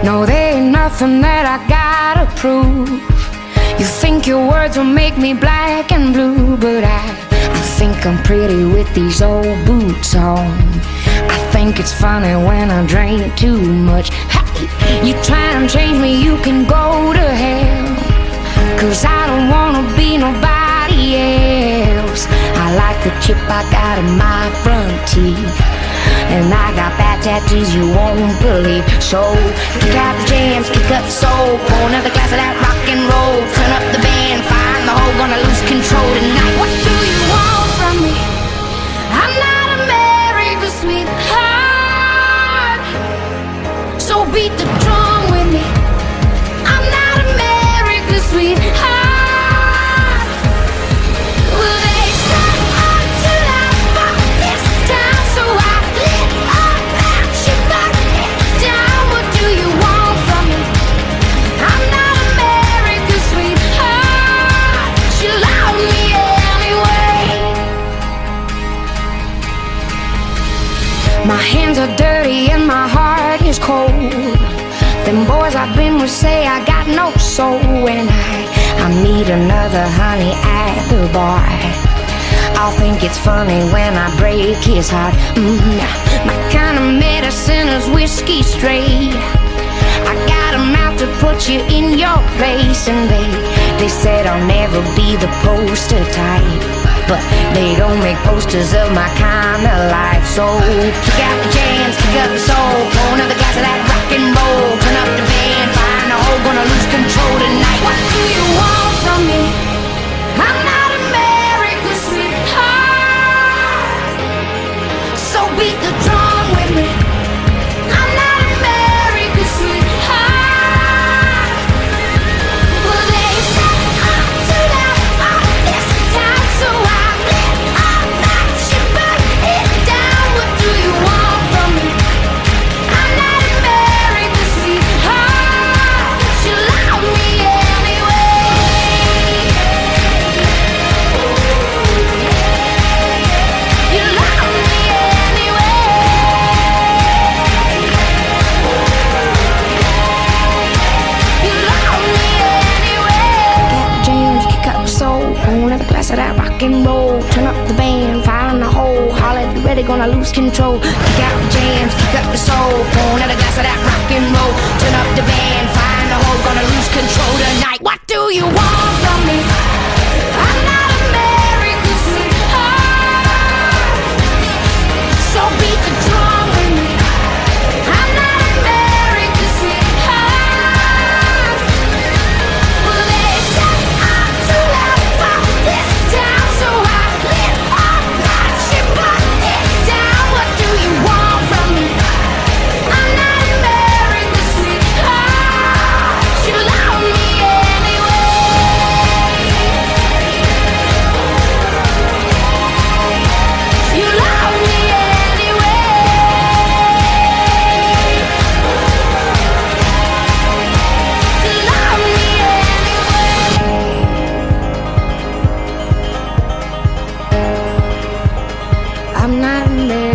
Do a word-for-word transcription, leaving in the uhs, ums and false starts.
No, there ain't nothing that I gotta prove. You think your words will make me black and blue, but I, I think I'm pretty with these old boots on. I think it's funny when I drink too much. You try and change me, you can go to hell, 'cause I don't wanna be nobody else. I like the chip I got in my front teeth, and I got bad tattoos you won't believe. So kick out the jams, kick up the soul, pour another glass of that rock and roll. Turn up the band, find the hole, gonna lose control tonight. What do you want from me? I'm not America's sweetheart, so beat the drum with me. I'm not America's sweetheart. Well, they said I'm too loud for this town, so I lit up and she burned it down. What do you want from me? I'm not America's sweetheart. She loved me anyway. My hands are dirty and my heart is cold. Them boys I've been with say I got no soul. When I, I meet another honey at the bar, I'll think it's funny when I break his heart. mm, My kind of medicine is whiskey straight. I got a mouth to put you in your place, and they, they said I'll never be the poster type, but they don't make posters of my kind of life. So kick out the jams, kick up the soul, pour another glass of that rock and roll. Turn up the band, find a hole, gonna lose control tonight. What do you want from me? I'm not America's sweetheart, so beat the drum with me. I'm not America's sweetheart. Well, they said I'm too loud for this town, so I lit up and she burned it down. What do you want from me? I'm not America's sweetheart. She loved me anyway. You love me anyway. You love me anyway. Kick out the jams, kick up the soul, pour another glass of that rock and roll. Turn up the band, find the hole, holler if you're ready, gonna lose control. Kick out the jams, kick up the soul, pour another glass of that rock and roll. Turn up the band, find the hole, gonna lose control tonight. What do you want from me? I'm not America's sweetheart, so beat the drum with me. I'm not America's sweetheart. Well, they said I'm too loud for this town, so I lit up and she burned it down. What do you want from me? I'm not America's sweetheart. She loved me anyway. You love me anyway. You love me anyway. I'm not American.